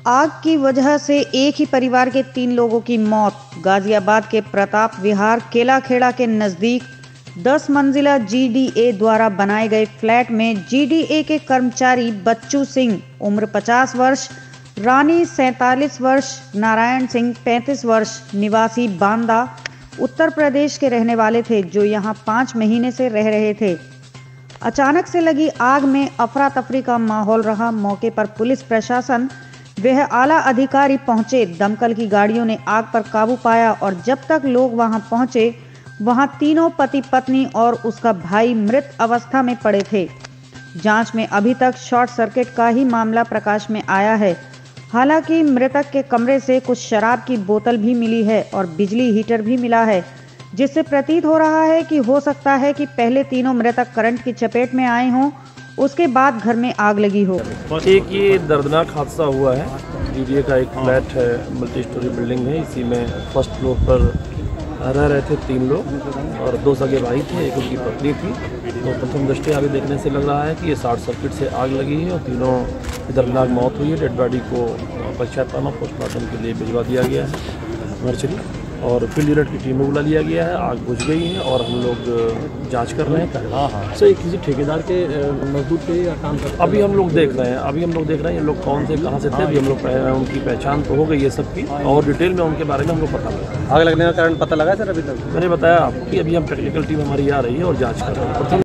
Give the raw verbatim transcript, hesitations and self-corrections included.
आग की वजह से एक ही परिवार के तीन लोगों की मौत। गाजियाबाद के प्रताप विहार केलाखेड़ा के नजदीक दस मंजिला जीडीए द्वारा बनाए गए फ्लैट में जीडीए के कर्मचारी बच्चू सिंह उम्र पचास वर्ष, रानी सैंतालीस वर्ष, नारायण सिंह पैंतीस वर्ष निवासी बांदा उत्तर प्रदेश के रहने वाले थे, जो यहां पाँच महीने से रह रहे थे। अचानक से लगी आग में अफरा तफरी का माहौल रहा। मौके पर पुलिस प्रशासन वह आला अधिकारी पहुंचे। दमकल की गाड़ियों ने आग पर काबू पाया और जब तक लोग वहां पहुंचे, वहां तीनों पति पत्नी और उसका भाई मृत अवस्था में पड़े थे। जांच में अभी तक शॉर्ट सर्किट का ही मामला प्रकाश में आया है। हालांकि मृतक के कमरे से कुछ शराब की बोतल भी मिली है और बिजली हीटर भी मिला है, जिससे प्रतीत हो रहा है कि हो सकता है कि पहले तीनों मृतक करंट की चपेट में आए हों, उसके बाद घर में आग लगी हो। एक ये दर्दनाक हादसा हुआ है। जीडीए का एक फ्लैट है, मल्टी स्टोरी बिल्डिंग है। इसी में फर्स्ट फ्लोर पर रह रहे थे तीन लोग और दो सगे भाई थे, एक उनकी पत्नी थी। तो प्रथम दृष्टया आगे देखने से लग रहा है कि ये शॉर्ट सर्किट से आग लगी है और तीनों की दर्दनाक मौत हुई है। डेड बॉडी को पश्चाताप पोस्टमार्टम के लिए भिजवा दिया गया है मर्चरी और फील्ड यूनिट की टीम में बुला लिया गया है। आग बुझ गई है और हम लोग जांच कर रहे हैं। हाँ हाँ सर, किसी ठेकेदार के मजदूर पे या काम करते अभी हम लोग देख रहे हैं अभी हम लोग देख रहे हैं ये लोग कौन से कहाँ से थे। अभी हम लोग उनकी पहचान तो हो गई है सबकी और डिटेल में उनके बारे में हमको पता लगा। आग लगने का कारण पता लगा सर? अभी तक मैंने बताया आपको कि अभी हम टेक्निकल टीम हमारी आ रही है और जाँच कर रहे हैं।